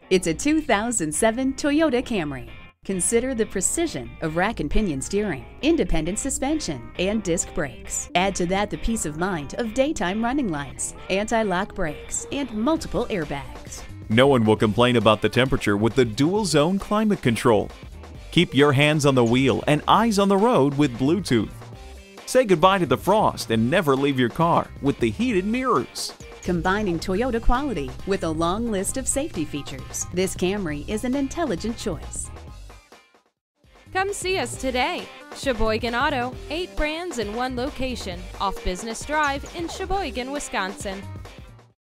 It's a 2007 Toyota Camry. Consider the precision of rack and pinion steering, independent suspension, and disc brakes. Add to that the peace of mind of daytime running lights, anti-lock brakes, and multiple airbags. No one will complain about the temperature with the dual zone climate control. Keep your hands on the wheel and eyes on the road with Bluetooth. Say goodbye to the frost and never leave your car with the heated mirrors. Combining Toyota quality with a long list of safety features, this Camry is an intelligent choice. Come see us today. Sheboygan Auto, 8 brands in 1 location, off Business Drive in Sheboygan, Wisconsin.